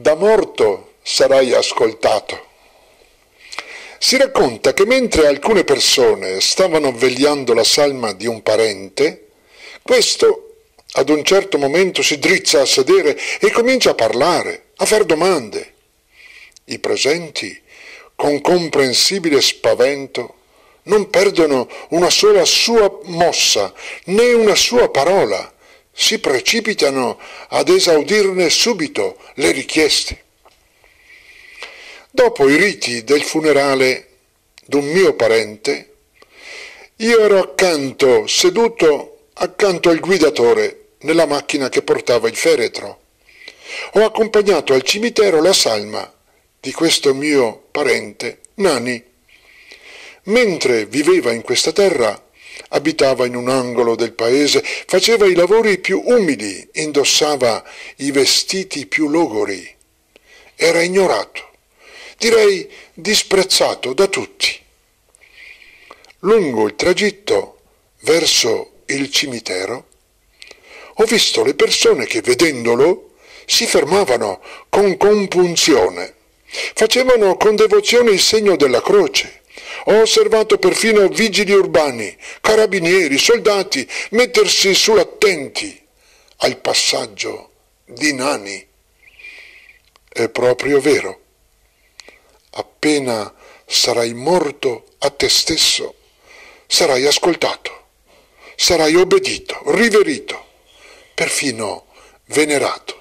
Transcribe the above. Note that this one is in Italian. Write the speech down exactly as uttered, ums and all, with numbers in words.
da morto sarai ascoltato. Si racconta che mentre alcune persone stavano vegliando la salma di un parente, questo ad un certo momento si drizza a sedere e comincia a parlare, a far domande. I presenti, con comprensibile spavento, non perdono una sola sua mossa, né una sua parola, si precipitano ad esaudirne subito le richieste. Dopo i riti del funerale d'un mio parente, io ero accanto, seduto accanto al guidatore nella macchina che portava il feretro. Ho accompagnato al cimitero la salma di questo mio parente, Nani. Mentre viveva in questa terra, abitava in un angolo del paese, faceva i lavori più umili, indossava i vestiti più logori. Era ignorato, direi disprezzato da tutti. Lungo il tragitto verso il cimitero, ho visto le persone che, vedendolo, si fermavano con compunzione, facevano con devozione il segno della croce. Ho osservato perfino vigili urbani, carabinieri, soldati mettersi sull'attenti al passaggio di Nani. È proprio vero. Appena sarai morto a te stesso, sarai ascoltato, sarai obbedito, riverito, perfino venerato.